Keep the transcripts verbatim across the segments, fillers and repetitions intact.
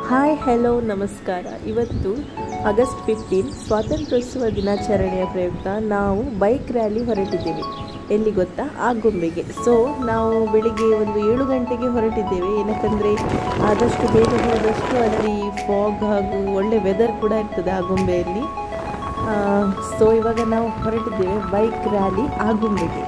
Hi hello ನಮಸ್ಕಾರ. ಇವತ್ತು August fifteen ಸ್ವಾತಂತ್ರ್ಯೋತ್ಸವ ದಿನಾಚರಣೆಯ ಪ್ರಯುಕ್ತ ನಾವು ಬೈಕ್ ರ್ಯಾಲಿ ಹೊರಟಿದ್ದೇವೆ. ಎಲ್ಲಿ ಗೊತ್ತಾ? ಆಗುಂಬೆಗೆ. ಸೊ ನಾವು ಬೆಳಿಗ್ಗೆ ಒಂದು ಏಳು ಗಂಟೆಗೆ ಹೊರಟಿದ್ದೇವೆ. ಏನಕ್ಕಂದರೆ ಆದಷ್ಟು ಬೇಗ ಹೋದಷ್ಟು ಅಲ್ಲಿ ಫಾಗ್ ಹಾಗೂ ಒಳ್ಳೆ ವೆದರ್ ಕೂಡ ಇರ್ತದೆ ಆಗುಂಬೆಯಲ್ಲಿ. ಸೊ ಇವಾಗ ನಾವು ಹೊರಟಿದ್ದೇವೆ ಬೈಕ್ ರ್ಯಾಲಿ ಆಗುಂಬೆಗೆ.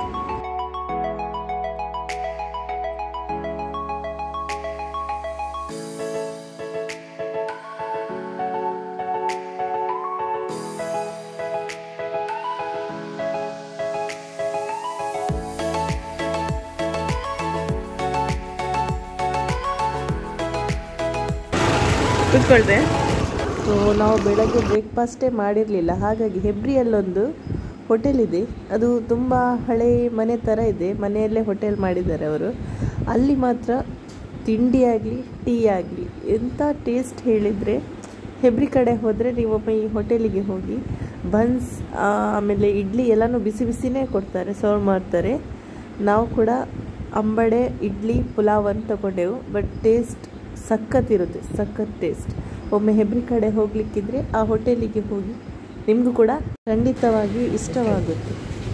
ಕೂತ್ಕೊಳ್ದೆ. ಸೊ ನಾವು ಬೆಳಗ್ಗೆ ಬ್ರೇಕ್ಫಾಸ್ಟೇ ಮಾಡಿರಲಿಲ್ಲ, ಹಾಗಾಗಿ ಹೆಬ್ರಿಯಲ್ಲೊಂದು ಹೋಟೆಲ್ ಇದೆ. ಅದು ತುಂಬ ಹಳೆ ಮನೆ ಥರ ಇದೆ, ಮನೆಯಲ್ಲೇ ಹೋಟೆಲ್ ಮಾಡಿದ್ದಾರೆ ಅವರು. ಅಲ್ಲಿ ಮಾತ್ರ ತಿಂಡಿ ಆಗಲಿ ಟೀ ಆಗಲಿ ಎಂಥ ಟೇಸ್ಟ್ ಹೇಳಿದರೆ, ಹೆಬ್ರಿ ಕಡೆ ಹೋದರೆ ನೀವೊಮ್ಮೆ ಈ ಹೋಟೆಲಿಗೆ ಹೋಗಿ. ಬನ್ಸ್ ಆಮೇಲೆ ಇಡ್ಲಿ ಎಲ್ಲನೂ ಬಿಸಿ ಬಿಸಿನೇ ಕೊಡ್ತಾರೆ, ಸರ್ವ್ ಮಾಡ್ತಾರೆ. ನಾವು ಕೂಡ ಅಂಬಡೆ ಇಡ್ಲಿ ಪುಲಾವನ್ನು ತಗೊಂಡೆವು. ಬಟ್ ಟೇಸ್ಟ್ ಸಖತ್ತಿರುತ್ತೆ, ಸಖತ್ ಟೇಸ್ಟ್. ಒಮ್ಮೆ ಹೆಬ್ರಿ ಕಡೆ ಹೋಗಲಿಕ್ಕಿದ್ರೆ ಆ ಹೋಟೆಲಿಗೆ ಹೋಗಿ, ನಿಮಗೂ ಕೂಡ ಖಂಡಿತವಾಗಿ ಇಷ್ಟವಾಗುತ್ತೆ.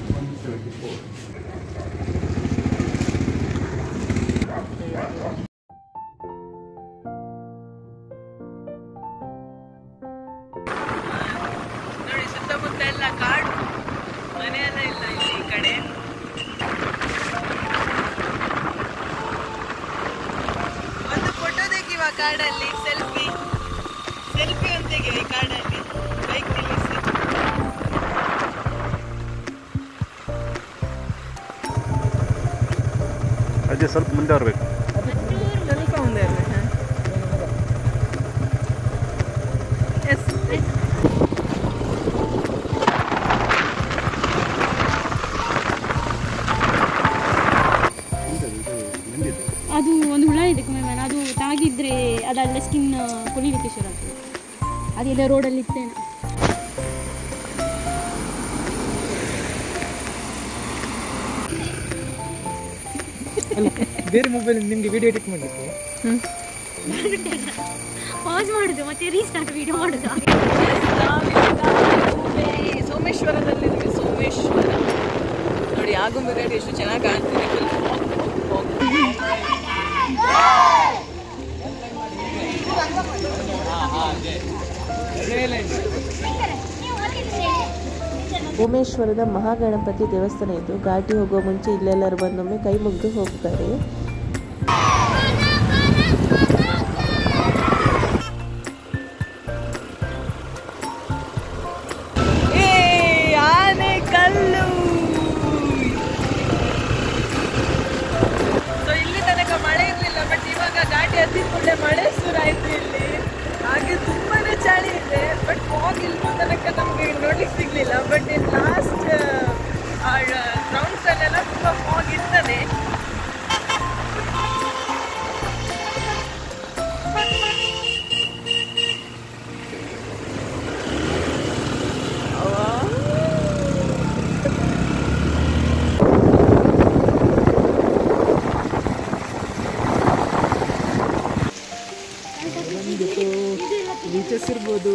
ನೋಡಿ, ಸುತ್ತಮುತ್ತ ಎಲ್ಲ ಕಾಡು, ಮನೆಯೆಲ್ಲ ಇಲ್ಲ ಇಲ್ಲಿ ಈ ಕಡೆ. ಒಂದು ಫೋಟೋ ತೆಗಿವ ಕಾಡಲ್ಲಿ, ಸೆಲ್ಫಿ ಸೆಲ್ಫಿ ಒಂದು ತೆಗಿವ ಈ ಕಾಡಲ್ಲಿ ಬೈಕ್ ನಿಲ್ಲಿಸಿ. ಅದೇ ಸ್ವಲ್ಪ ಮುಂದೆ ಬರಬೇಕು, ಸ್ವಲ್ಪ ಮುಂದೆ ಬರಬೇಕು. ಎಸ್ ಅದು ಒಂದು ಹುಳ ಇದೆ ಕುಮೇಮನ, ಅದು ತಾಗಿದ್ರೆ ಅದಲ್ಲ ಸ್ಕಿನ್ ಕೊಳಿಲಿಕ್ಕೆ ಶುರು ಆಗ್ತದೆ. ಅದೆಲ್ಲ ರೋಡಲ್ಲಿ ಇತ್ತೇನೆ. ಬೇರೆ ಮೊಬೈಲ್ ನಿಮಗೆ ವಿಡಿಯೋ ಎಡಿಟ್ ಮಾಡಲಿಕ್ಕೆ ಪಾಸ್ ಮಾಡುದು ಮತ್ತೆ ರೀಸ್ಟಾರ್ಟ್ ವಿಡಿಯೋ ಮಾಡುದು. ಸೋಮೇಶ್ವರದಲ್ಲಿದ್ದೀವಿ. ಸೋಮೇಶ್ವರ ನೋಡಿ, ಆಗುಂಬೆ ಘಾಟ್ ಎಷ್ಟು ಚೆನ್ನಾಗಿ ಕಾಣ್ತಿದೆ. ಸೋಮೇಶ್ವರದ ಮಹಾಗಣಪತಿ ದೇವಸ್ಥಾನ ಇದು. ಘಾಟಿ ಹೋಗುವ ಮುಂಚೆ ಇಲ್ಲೆಲ್ಲರೂ ಬಂದೊಮ್ಮೆ ಕೈ ಮುಗಿದು ಹೋಗ್ತಾರೆ. ಆನೆ ಕಲ್ಲು. ಸೊ ಇಲ್ಲಿ ತನಕ ಮಳೆ ಇರಲಿಲ್ಲ, ಬಟ್ ಇವಾಗ ಘಾಟಿ ಹತ್ತಿದ ಕೂಡಲೇ ಮಳೆ ಶುರುವಾಯಿತು ಇಲ್ಲಿ. ಹಾಗೆ ತುಂಬಾನೇ ಚಳಿ ಇದೆ, ಬಟ್ ಫಾಗ್ ಇಲ್ಲೂ ತನಕ ನಮಗೆ ನೋಡ್ಲಿಕ್ಕೆ ಸಿಗ್ಲಿಲ್ಲ. ಬಟ್ ಇನ್ ಲಾಸ್ಟ್ ರೌಂಡ್ಸ್ ಅಲ್ಲೆಲ್ಲ ತುಂಬಾ ಫಾಗ್ ಇರ್ತದೆ. ಬೀಚಸ್ ಇರ್ಬೋದು.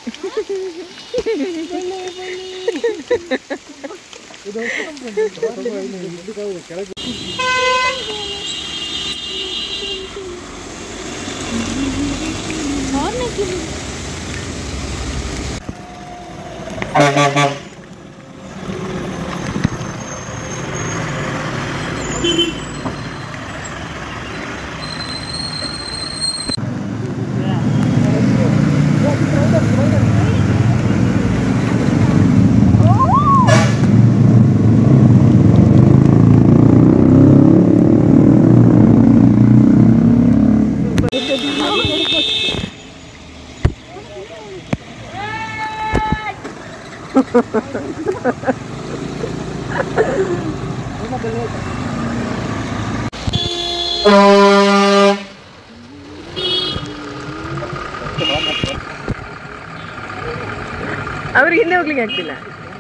ಅವ್ರಿಗೆ ಹಿಂದೆ ಹೋಗ್ಲಿಕ್ಕೆ ಆಗ್ತಿಲ್ಲ.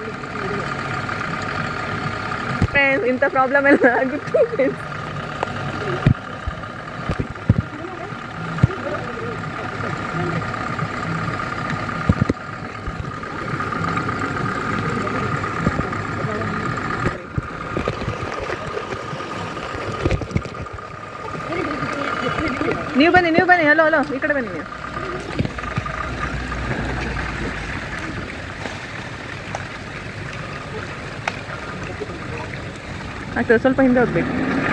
ಇಂಥ ಪ್ರಾಬ್ಲಮ್ ಎಲ್ಲ ಆಗುತ್ತೆ. ನೀವು ಬನ್ನಿ ನೀವು ಬನ್ನಿ ಹಲೋ ಹಲೋ ಈ ಕಡೆ ಬನ್ನಿ ನೀವು. ಆಗ್ತದೆ, ಸ್ವಲ್ಪ ಹಿಂದೆ ಹೋಗ್ಬೇಕು.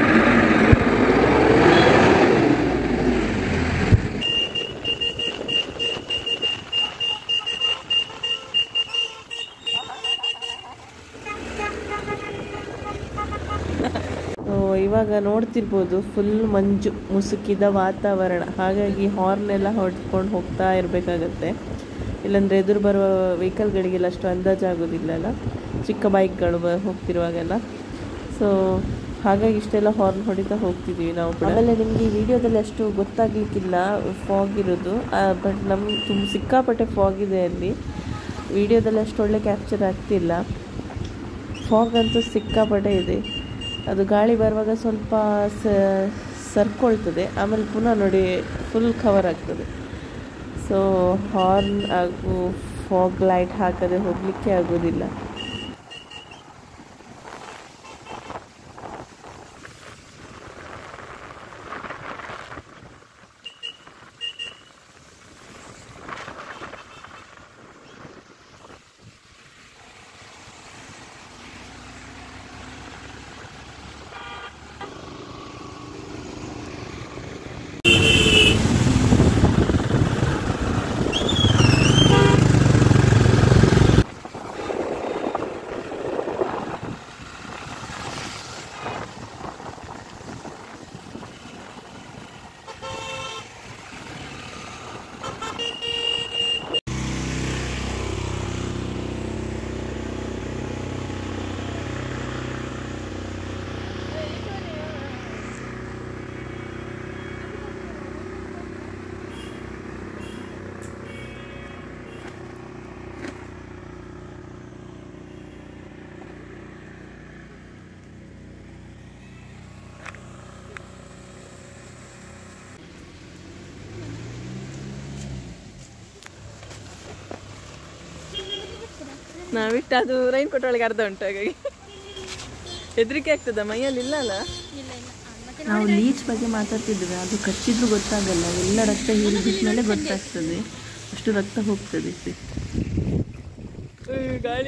ಇವಾಗ ನೋಡ್ತಿರ್ಬೋದು ಫುಲ್ ಮಂಜು ಮುಸುಕಿದ ವಾತಾವರಣ, ಹಾಗಾಗಿ ಹಾರ್ನ್ ಎಲ್ಲ ಹೊಡ್ಕೊಂಡು ಹೋಗ್ತಾ ಇರಬೇಕಾಗತ್ತೆ, ಇಲ್ಲಾಂದರೆ ಎದುರು ಬರುವ ವೆಹಿಕಲ್ಗಳಿಗೆಲ್ಲ ಅಷ್ಟು ಅಂದಾಜಾಗೋದಿಲ್ಲಲ್ಲ ಚಿಕ್ಕ ಬೈಕ್ಗಳು ಬ ಹೋಗ್ತಿರುವಾಗೆಲ್ಲ. ಸೊ ಹಾಗಾಗಿ ಇಷ್ಟೆಲ್ಲ ಹಾರ್ನ್ ಹೊಡಿತಾ ಹೋಗ್ತಿದ್ದೀವಿ ನಾವು ಕೂಡ. ಆಮೇಲೆ ನಿಮಗೆ ಈ ವಿಡಿಯೋದಲ್ಲಿ ಅಷ್ಟು ಗೊತ್ತಾಗಲಿಕ್ಕಿಲ್ಲ ಫಾಗ್ ಇರೋದು, ಬಟ್ ನಮ್ಗೆ ತುಂಬ ಸಿಕ್ಕಾಪಟ್ಟೆ ಫಾಗ್ ಇದೆ ಅಲ್ಲಿ. ವಿಡಿಯೋದಲ್ಲಿ ಅಷ್ಟು ಒಳ್ಳೆ ಕ್ಯಾಪ್ಚರ್ ಆಗ್ತಿಲ್ಲ. ಫಾಗ್ ಅಂತೂ ಸಿಕ್ಕಾಪಟ್ಟೆ ಇದೆ. ಅದು ಗಾಳಿ ಬರುವಾಗ ಸ್ವಲ್ಪ ಸರ್ಕೊಳ್ತದೆ, ಆಮೇಲೆ ಪುನಃ ನೋಡಿ ಫುಲ್ ಕವರ್ ಆಗ್ತದೆ. ಸೊ ಹಾರ್ನ್ ಹಾಗೂ ಫಾಗ್ ಲೈಟ್ ಹಾಕದೆ ಹೋಗಲಿಕ್ಕೆ ಆಗೋದಿಲ್ಲ. ನಾವಿಟ್ಟು ಅದು ರೈನ್ ಕೋಟ್ ಒಳಗೆ ಅರ್ಧ ಉಂಟು, ಹಾಗಾಗಿ ಹೆದರಿಕೆ ಆಗ್ತದ ಮೈಯಲ್ಲಿ ಇಲ್ಲ ಅಲ್ಲ. ನಾವು ಲೀಚ್ ಬಗ್ಗೆ ಮಾತಾಡ್ತಿದ್ವಿ, ಅದು ಕಚ್ಚಿದ್ರು ಗೊತ್ತಾಗಲ್ಲ, ಎಲ್ಲ ರಕ್ತ ಹೀರಿದ್ಮೇಲೆ ಗೊತ್ತಾಗ್ತದೆ, ಅಷ್ಟು ರಕ್ತ ಹೋಗ್ತದೆ. ಗಾಳಿ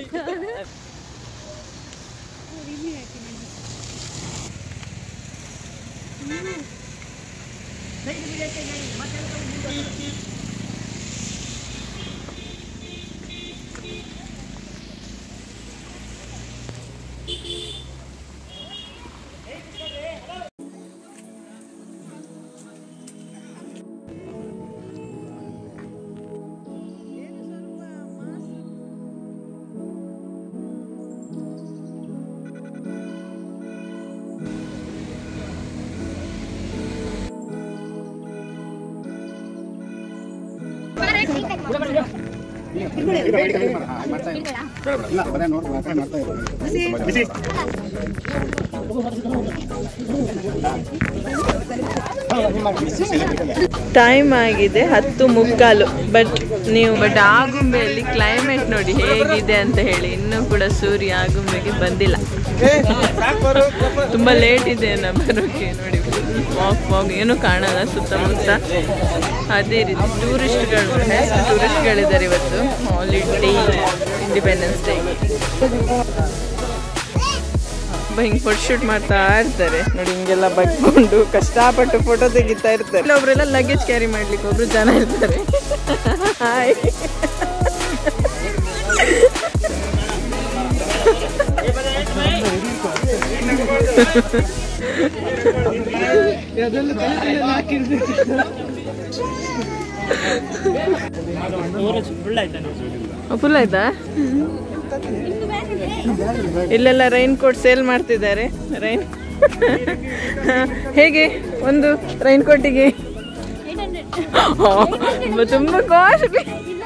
ಟೈಮ್ ಆಗಿದೆ ಹತ್ತು ಮುಕ್ಕಾಲು. ಬಟ್ ನೀವು ಬಟ್ ಆಗುಂಬೆಯಲ್ಲಿ ಕ್ಲೈಮೇಟ್ ನೋಡಿ ಹೇಗಿದೆ ಅಂತ ಹೇಳಿ, ಇನ್ನೂ ಕೂಡ ಸೂರ್ಯ ಆಗುಂಬೆಗೆ ಬಂದಿಲ್ಲ, ತುಂಬಾ ಲೇಟ್ ಇದೆ ನಮ್ಮ ಬರೋಕೆ. ನೋಡಿ ಫಾಗ್ ಫಾಗ್ ಏನೂ ಕಾಣಲ್ಲ ಸುತ್ತಮುತ್ತ. ಅದೇ ರೀತಿ ಟೂರಿಸ್ಟ್ಗಳು ಎಷ್ಟು ಟೂರಿಸ್ಟ್ಗಳಿದ್ದಾರೆ ಇವತ್ತು, ಹಾಲಿಡೇ ಇಂಡಿಪೆಂಡೆನ್ಸ್ ಡೇ. ಹಿಂಗೆ ಫೋಟೋ ಶೂಟ್ ಮಾಡ್ತಾ ಇರ್ತಾರೆ ನೋಡಿ, ಹಿಂಗೆಲ್ಲ ಬಗ್ಕೊಂಡು ಕಷ್ಟಪಟ್ಟು ಫೋಟೋ ತೆಗಿತಾ ಇರ್ತಾರೆ. ಒಬ್ರೆಲ್ಲ ಲಗೇಜ್ ಕ್ಯಾರಿ ಮಾಡ್ಲಿಕ್ಕೆ ಒಬ್ರು ಜನ ಇರ್ತಾರೆ. ಹಾಯ್ ಫುಲ್ ಆಯ್ತಾ? ಇಲ್ಲೆಲ್ಲ ರೈನ್ ಕೋಟ್ ಸೇಲ್ ಮಾಡ್ತಿದ್ದಾರೆ. ರೈನ್ ಹೇಗೆ ಒಂದು ರೈನ್ ಕೋಟಿಗೆ? ತುಂಬಾ ಕಾಸ್ಟ್ಲಿ.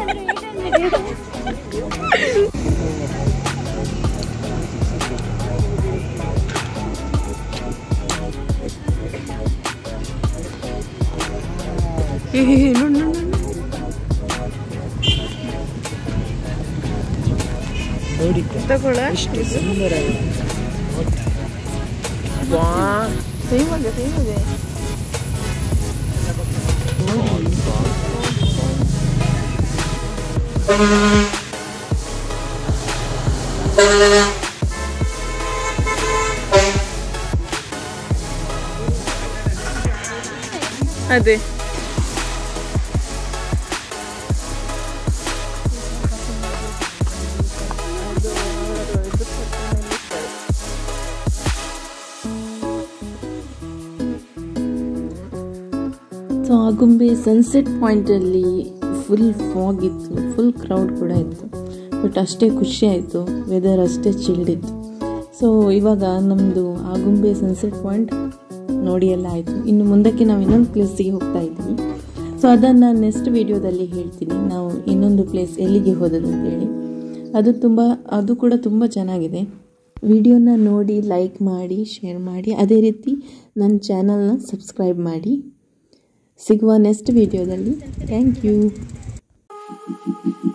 ತಗೊಳ್ಳ ಸೇಮ್ ಆಗ ಸೇಮ್ ಇದೆ. ಅದೇ ಸೊ ಆಗುಂಬೆ ಸನ್ಸೆಟ್ ಪಾಯಿಂಟಲ್ಲಿ ಫುಲ್ ಫಾಗ್ ಇತ್ತು, ಫುಲ್ ಕ್ರೌಡ್ ಕೂಡ ಇತ್ತು. ಬಟ್ ಅಷ್ಟೇ ಖುಷಿ ಆಯಿತು, ವೆದರ್ ಅಷ್ಟೇ ಚಿಲ್ಡ್ ಇತ್ತು. ಸೊ ಇವಾಗ ನಮ್ಮದು ಆಗುಂಬೆ ಸನ್ಸೆಟ್ ಪಾಯಿಂಟ್ ನೋಡಿ ಎಲ್ಲ ಆಯಿತು. ಇನ್ನು ಮುಂದಕ್ಕೆ ನಾವು ಇನ್ನೊಂದು ಪ್ಲೇಸಿಗೆ ಹೋಗ್ತಾ ಇದ್ದೀವಿ. ಸೊ ಅದನ್ನು ನೆಕ್ಸ್ಟ್ ವಿಡಿಯೋದಲ್ಲಿ ಹೇಳ್ತೀನಿ, ನಾವು ಇನ್ನೊಂದು ಪ್ಲೇಸ್ ಎಲ್ಲಿಗೆ ಹೋದದ್ದು ಅಂತೇಳಿ. ಅದು ತುಂಬ ಅದು ಕೂಡ ತುಂಬ ಚೆನ್ನಾಗಿದೆ. ವಿಡಿಯೋನ ನೋಡಿ ಲೈಕ್ ಮಾಡಿ, ಶೇರ್ ಮಾಡಿ, ಅದೇ ರೀತಿ ನನ್ನ ಚಾನಲ್ನ ಸಬ್ಸ್ಕ್ರೈಬ್ ಮಾಡಿ. ಸಿಗುವ ನೆಕ್ಸ್ಟ್ ವಿಡಿಯೋದಲ್ಲಿ. Thank you.